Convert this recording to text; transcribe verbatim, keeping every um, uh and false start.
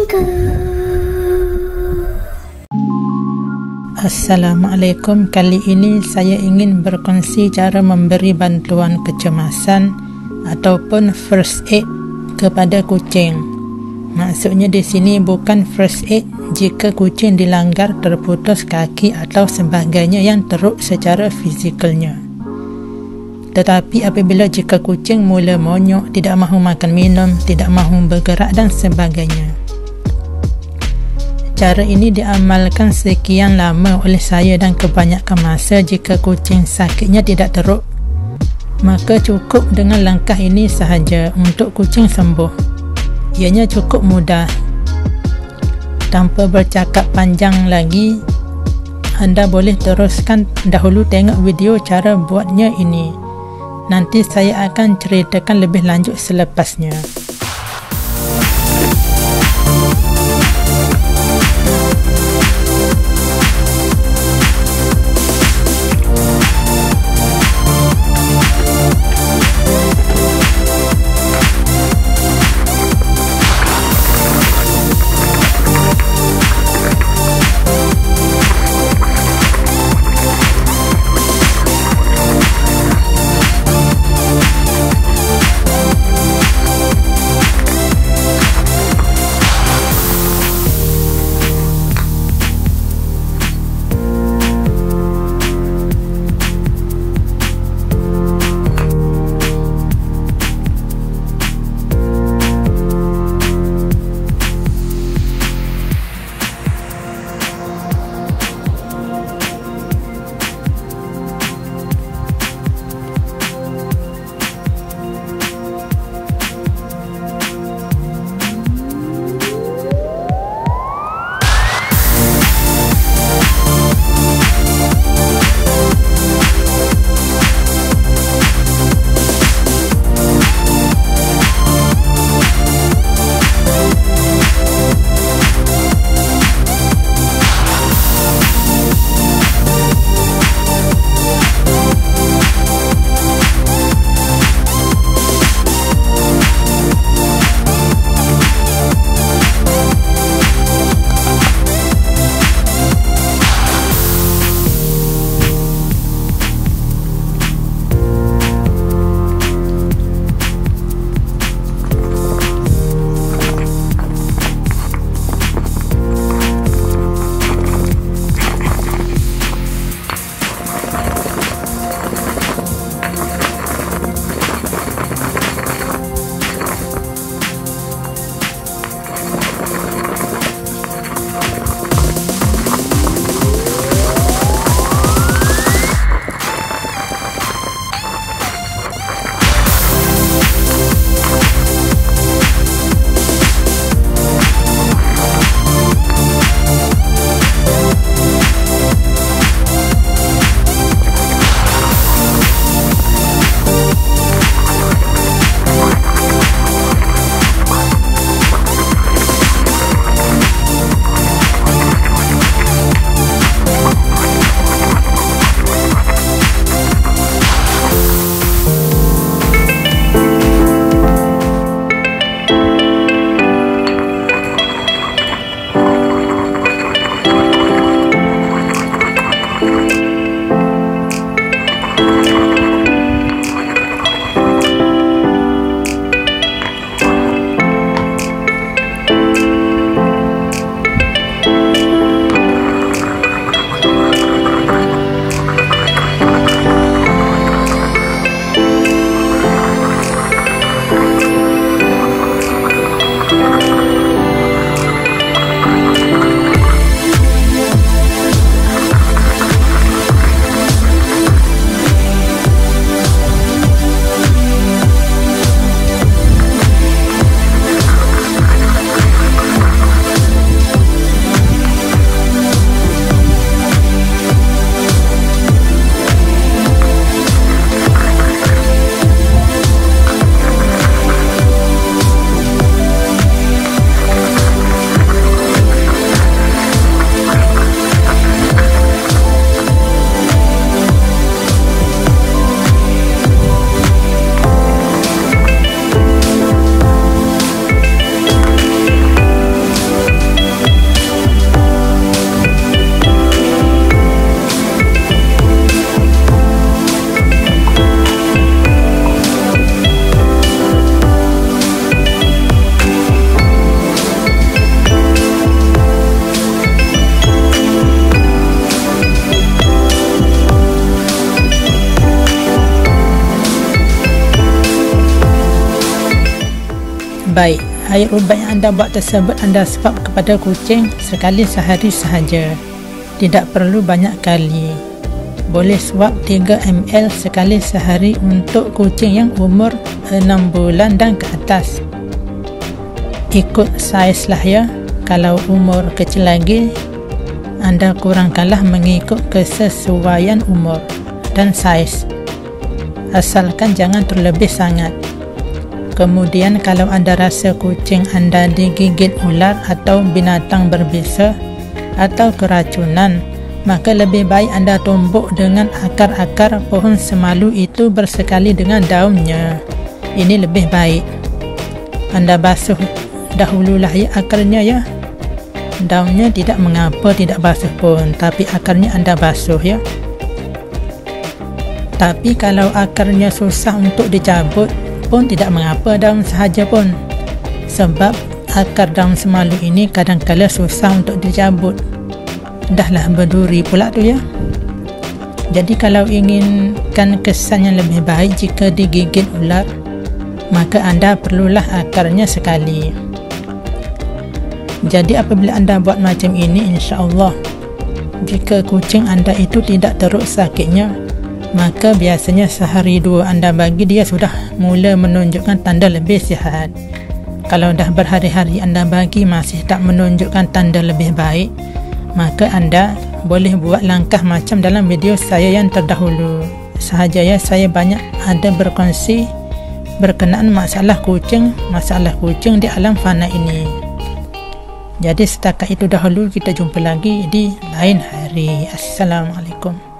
Cingku. Assalamualaikum. Kali ini saya ingin berkongsi cara memberi bantuan kecemasan ataupun first aid kepada kucing. Maksudnya di sini bukan first aid jika kucing dilanggar, terputus kaki atau sebagainya yang teruk secara fizikalnya. Tetapi apabila jika kucing mula monyok, tidak mahu makan minum, tidak mahu bergerak dan sebagainya. Cara ini diamalkan sekian lama oleh saya dan kebanyakan masa jika kucing sakitnya tidak teruk, maka cukup dengan langkah ini sahaja untuk kucing sembuh. Ianya cukup mudah. Tanpa bercakap panjang lagi, anda boleh teruskan dahulu tengok video cara buatnya ini. Nanti saya akan ceritakan lebih lanjut selepasnya. baik. Air ubat yang anda buat tersebut anda swab kepada kucing sekali sehari sahaja, tidak perlu banyak kali. Boleh swab tiga mililiter sekali sehari untuk kucing yang umur enam bulan dan ke atas. Ikut saiz lah ya. Kalau umur kecil lagi, anda kurangkanlah mengikut kesesuaian umur dan saiz, asalkan jangan terlebih sangat. Kemudian kalau anda rasa kucing anda digigit ular atau binatang berbisa atau keracunan, maka lebih baik anda tumbuk dengan akar-akar pohon semalu itu bersekali dengan daunnya. Ini lebih baik. Anda basuh dahululah ya akarnya ya. Daunnya tidak mengapa tidak basuh pun, tapi akarnya anda basuh ya. Tapi kalau akarnya susah untuk dicabut pun tidak mengapa, daun sahaja pun. Sebab akar daun semalu ini kadang-kala susah untuk dicabut. Dahlah berduri pula tu ya. Jadi kalau inginkan kesan yang lebih baik jika digigit ular, maka anda perlulah akarnya sekali. Jadi apabila anda buat macam ini, insya-Allah jika kucing anda itu tidak teruk sakitnya, maka biasanya sehari dua anda bagi dia sudah mula menunjukkan tanda lebih sihat. Kalau dah berhari-hari anda bagi masih tak menunjukkan tanda lebih baik, maka anda boleh buat langkah macam dalam video saya yang terdahulu sahaja ya. Saya banyak ada berkongsi berkenaan masalah kucing, masalah kucing di alam fana ini. Jadi setakat itu dahulu, kita jumpa lagi di lain hari. Assalamualaikum.